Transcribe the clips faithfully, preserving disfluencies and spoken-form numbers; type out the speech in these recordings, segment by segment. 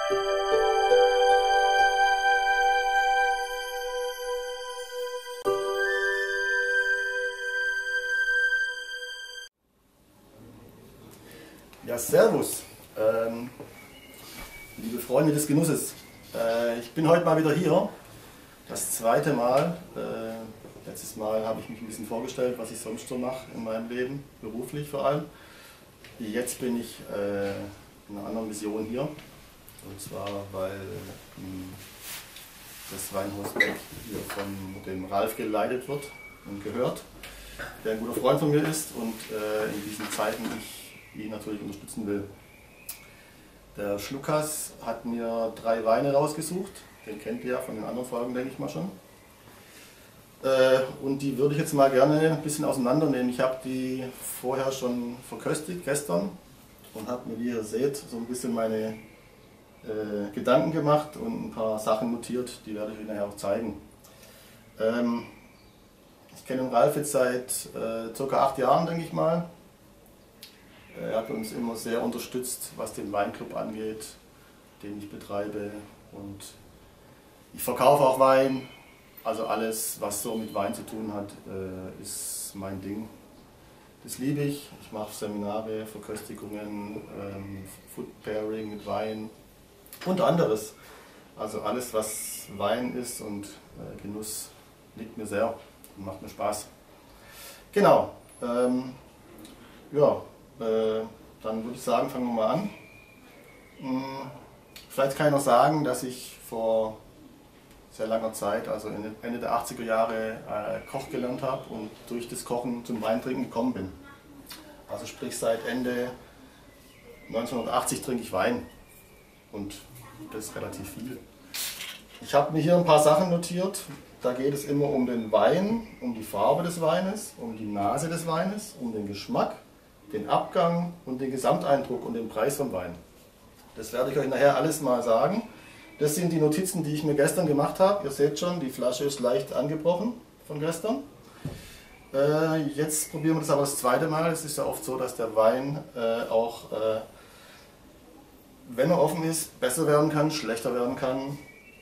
Ja, servus, ähm, liebe Freunde des Genusses. Äh, ich bin heute mal wieder hier, das zweite Mal. Äh, letztes Mal habe ich mich ein bisschen vorgestellt, was ich sonst so mache in meinem Leben, beruflich vor allem. Jetzt bin ich äh, in einer anderen Mission hier, und zwar weil mh, das Weinhaus Beck hier von dem Ralf geleitet wird und gehört, der ein guter Freund von mir ist und äh, in diesen Zeiten ich ihn natürlich unterstützen will. Der Schluckas hat mir drei Weine rausgesucht, den kennt ihr ja von den anderen Folgen, denke ich mal schon. Äh, und die würde ich jetzt mal gerne ein bisschen auseinandernehmen. Ich habe die vorher schon verköstigt, gestern, und habe mir, wie ihr seht, so ein bisschen meine äh, Gedanken gemacht und ein paar Sachen notiert, die werde ich euch nachher auch zeigen. Ähm, ich kenne den Ralf jetzt seit äh, circa acht Jahren, denke ich mal. Er hat uns immer sehr unterstützt, was den Weinclub angeht, den ich betreibe, und ich verkaufe auch Wein, also alles, was so mit Wein zu tun hat, ist mein Ding. Das liebe ich. Ich mache Seminare, Verköstigungen, Food Pairing mit Wein und anderes. Also alles, was Wein ist und Genuss, liegt mir sehr und macht mir Spaß. Genau. Ähm, ja. Äh, dann würde ich sagen, fangen wir mal an. Hm, vielleicht kann ich noch sagen, dass ich vor sehr langer Zeit, also Ende der achtziger Jahre, äh, Koch gelernt habe und durch das Kochen zum Weintrinken gekommen bin. Also sprich, seit Ende neunzehnhundertachtzig trinke ich Wein, und das ist relativ viel. Ich habe mir hier ein paar Sachen notiert. Da geht es immer um den Wein, um die Farbe des Weines, um die Nase des Weines, um den Geschmack, den Abgang und den Gesamteindruck und den Preis vom Wein. Das werde ich euch nachher alles mal sagen. Das sind die Notizen, die ich mir gestern gemacht habe. Ihr seht schon, die Flasche ist leicht angebrochen von gestern. Äh, jetzt probieren wir das aber das zweite Mal. Es ist ja oft so, dass der Wein äh, auch, äh, wenn er offen ist, besser werden kann, schlechter werden kann.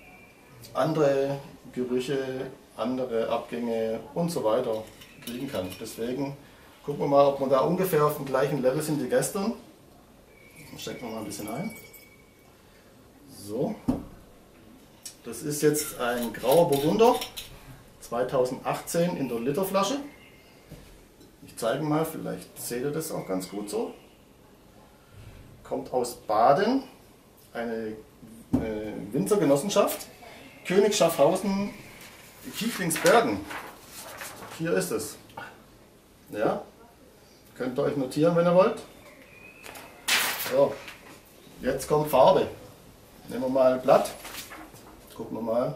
Andere Gerüche, andere Abgänge und so weiter kriegen kann. Deswegen gucken wir mal, ob wir da ungefähr auf dem gleichen Level sind wie gestern. Stecken wir mal ein bisschen ein. So. Das ist jetzt ein grauer Burgunder, zweitausendachtzehn in der Literflasche. Ich zeige mal, vielleicht seht ihr das auch ganz gut so. Kommt aus Baden, eine äh, Winzergenossenschaft, König Schaffhausen, Kieflingsbergen. Hier ist es. Ja. Könnt ihr euch notieren, wenn ihr wollt. So, jetzt kommt Farbe. Nehmen wir mal ein Blatt. Gucken wir mal.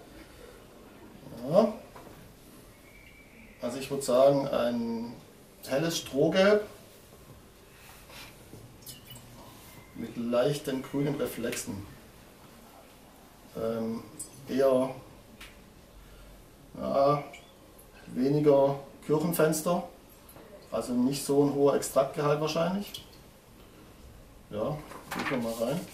Ja. Also ich würde sagen, ein helles Strohgelb mit leichten grünen Reflexen. Ähm, eher ja, weniger Kirchenfenster. Also nicht so ein hoher Extraktgehalt wahrscheinlich. Ja, gehen wir mal rein.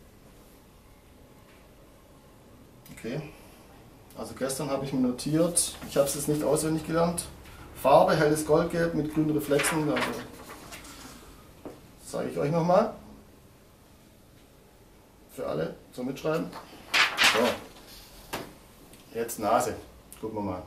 Okay. Also gestern habe ich mir notiert, ich habe es jetzt nicht auswendig gelernt. Farbe, helles Goldgelb mit grünen Reflexen. Also das zeige ich euch nochmal. Für alle zum Mitschreiben. So. Jetzt Nase. Gucken wir mal.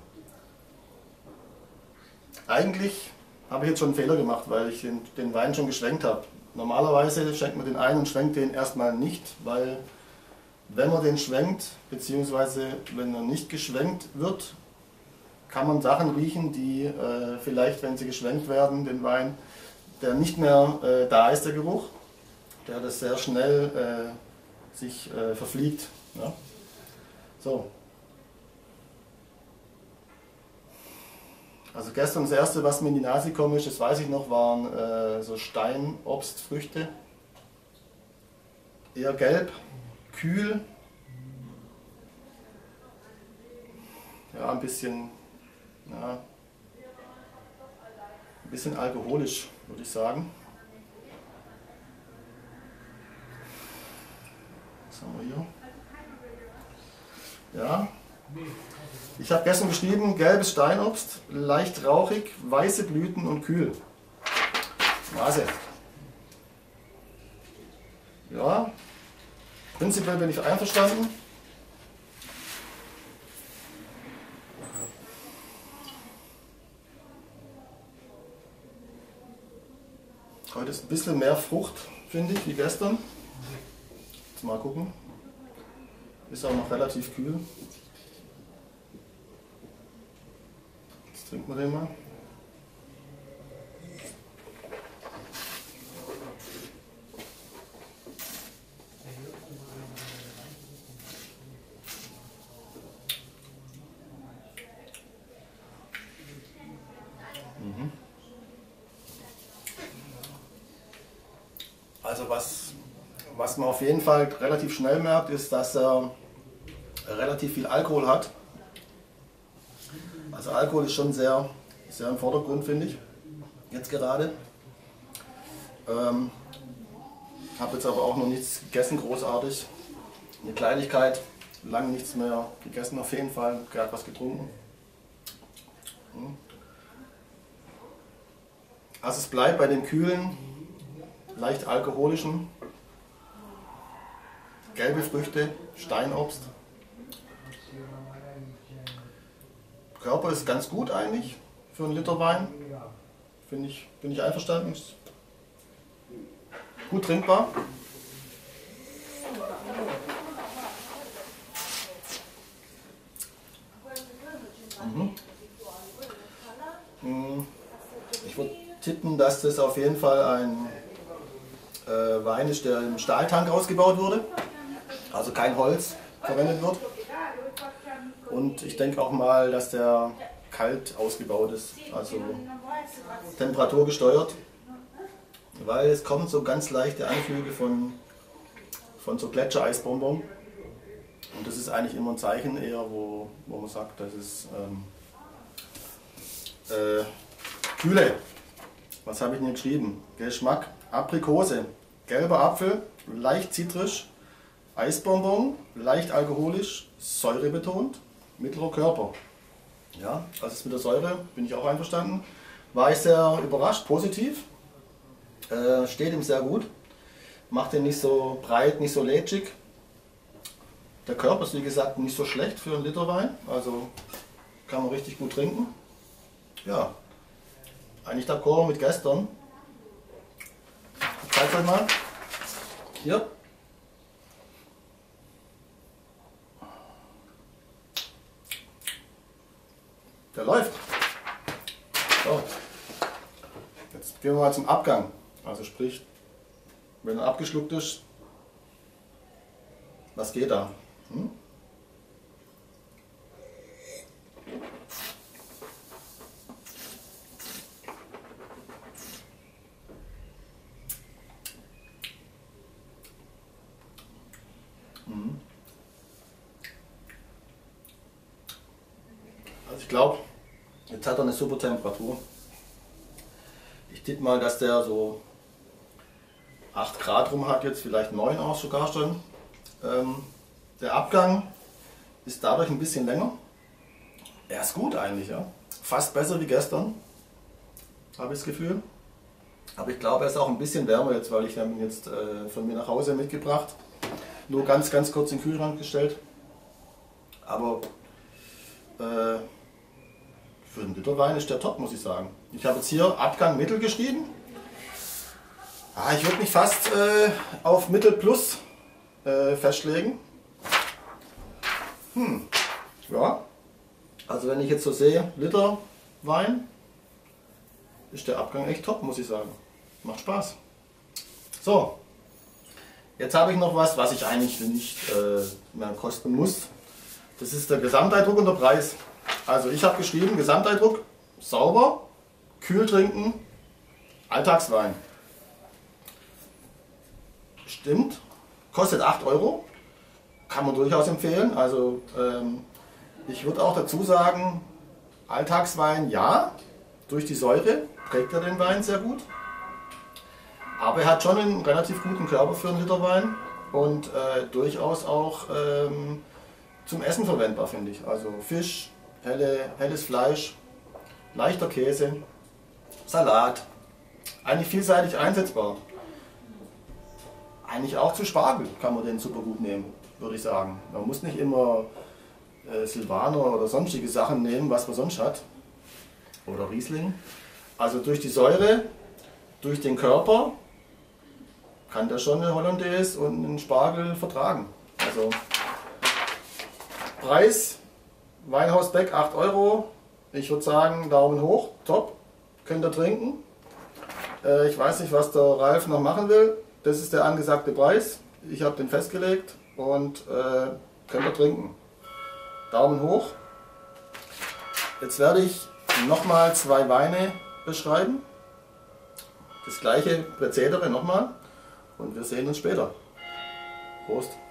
Eigentlich habe ich jetzt schon einen Fehler gemacht, weil ich den, den Wein schon geschwenkt habe. Normalerweise schenkt man den ein und schwenkt den erstmal nicht, weil wenn man den schwenkt, beziehungsweise wenn er nicht geschwenkt wird, kann man Sachen riechen, die äh, vielleicht, wenn sie geschwenkt werden, den Wein, der nicht mehr äh, da ist, der Geruch, der das sehr schnell äh, sich äh, verfliegt. Ja? So. Also gestern das erste, was mir in die Nase gekommen ist, das weiß ich noch, waren äh, so Steinobstfrüchte. Eher gelb, kühl. Ja, ein bisschen, ja, ein bisschen alkoholisch, würde ich sagen. Was haben wir hier? Ja. Ich habe gestern geschrieben, gelbes Steinobst, leicht rauchig, weiße Blüten und kühl. Nase. Ja, prinzipiell bin ich einverstanden. Heute ist ein bisschen mehr Frucht, finde ich, wie gestern. Jetzt mal gucken. Ist auch noch relativ kühl. Jetzt trinken wir den mal. Also was, was man auf jeden Fall relativ schnell merkt, ist, dass er relativ viel Alkohol hat. Also Alkohol ist schon sehr, sehr im Vordergrund, finde ich, jetzt gerade. Ähm, habe jetzt aber auch noch nichts gegessen, großartig. Eine Kleinigkeit, lange nichts mehr gegessen auf jeden Fall, gerade was getrunken. Also es bleibt bei den kühlen, leicht alkoholischen, gelbe Früchte, Steinobst. Körper ist ganz gut eigentlich für einen Liter Wein. Finde ich, bin ich einverstanden. Ist gut trinkbar. Mhm. Ich würde tippen, dass das auf jeden Fall ein äh, Wein ist, der im Stahltank ausgebaut wurde, also kein Holz verwendet wird. Und ich denke auch mal, dass der kalt ausgebaut ist, also temperaturgesteuert, weil es kommen so ganz leichte Anflüge von, von so Gletschereisbonbon. Und das ist eigentlich immer ein Zeichen eher, wo, wo man sagt, das ist ähm, äh, Kühle. Was habe ich denn geschrieben? Geschmack: Aprikose, gelber Apfel, leicht zitrisch, Eisbonbon, leicht alkoholisch, säurebetont, mittlerer Körper. Ja, also das mit der Säure bin ich auch einverstanden. War ich sehr überrascht, positiv. Äh, steht ihm sehr gut. Macht ihn nicht so breit, nicht so lätschig. Der Körper ist wie gesagt nicht so schlecht für einen Liter Wein. Also kann man richtig gut trinken. Ja, eigentlich d'accord mit gestern. Ich zeige euch mal. Hier. Der läuft. So. Jetzt gehen wir mal zum Abgang. Also sprich, wenn er abgeschluckt ist, was geht da? Hm? Also ich glaube, jetzt hat er eine super Temperatur. Ich tippe mal, dass der so acht Grad rum hat, jetzt vielleicht neun auch sogar schon. Ähm, der Abgang ist dadurch ein bisschen länger. Er ist gut eigentlich, ja. Fast besser wie gestern, habe ich das Gefühl. Aber ich glaube, er ist auch ein bisschen wärmer jetzt, weil ich ihn jetzt äh, von mir nach Hause mitgebracht. Nur ganz, ganz kurz in den Kühlschrank gestellt. Aber äh, für einen Liter Wein ist der top, muss ich sagen. Ich habe jetzt hier Abgang Mittel geschrieben. Ah, ich würde mich fast äh, auf Mittel Plus äh, festlegen. Hm. Ja. Also wenn ich jetzt so sehe, Liter Wein, ist der Abgang echt top, muss ich sagen. Macht Spaß. So. Jetzt habe ich noch was, was ich eigentlich nicht äh, mehr kosten muss. Das ist der Gesamteindruck und der Preis. Also ich habe geschrieben, Gesamteindruck, sauber, kühl trinken, Alltagswein. Stimmt, kostet acht Euro, kann man durchaus empfehlen. Also ähm, ich würde auch dazu sagen, Alltagswein ja, durch die Säure trägt er den Wein sehr gut. Aber er hat schon einen relativ guten Körper für einen Liter Wein. und äh, durchaus auch ähm, zum Essen verwendbar, finde ich. Also Fisch, helle, helles Fleisch, leichter Käse, Salat, eigentlich vielseitig einsetzbar. Eigentlich auch zu Spargel kann man den super gut nehmen, würde ich sagen. Man muss nicht immer äh, Silvaner oder sonstige Sachen nehmen, was man sonst hat. Oder Riesling. Also durch die Säure, durch den Körper kann der schon eine Hollandaise und einen Spargel vertragen. Also Preis, Weinhaus Beck acht Euro. Ich würde sagen, Daumen hoch, top, könnt ihr trinken. Äh, ich weiß nicht, was der Ralf noch machen will. Das ist der angesagte Preis. Ich habe den festgelegt und äh, könnt ihr trinken. Daumen hoch. Jetzt werde ich nochmal zwei Weine beschreiben. Das gleiche Prozedere nochmal und wir sehen uns später. Prost!